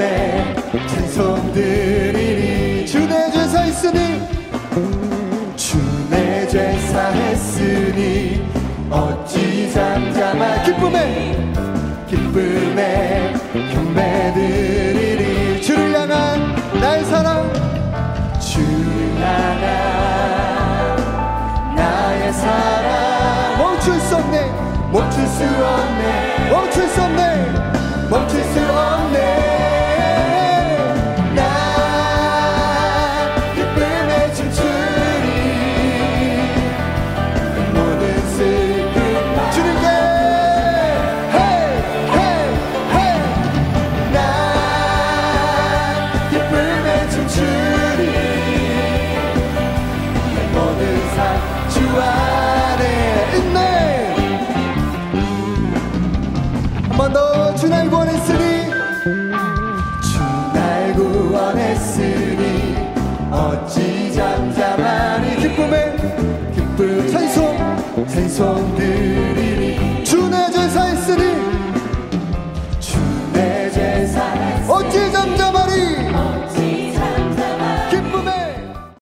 기쁨에 찬송 드리리. 주 내 죄 사했으니 주 내 죄 사했으니 어찌 잠잠할. 기쁨에 경배 드리리. 주를 향한 나의 사랑, 주를 향한 나의 사랑. 멈출 수 없네, 멈출 수 없네, 멈출 수 없네, 멈출 수 없네. 나 기쁨에 춤추리. 모든 슬픔 주님께 헤이 헤이 헤이. 나 기쁨에 춤추리. 모든 삶 주 안에 있네. 한 번 더. 주 날 구원했으니 주 날 구원했으니 어찌 잠잠하니. 기쁨 찬송 찬송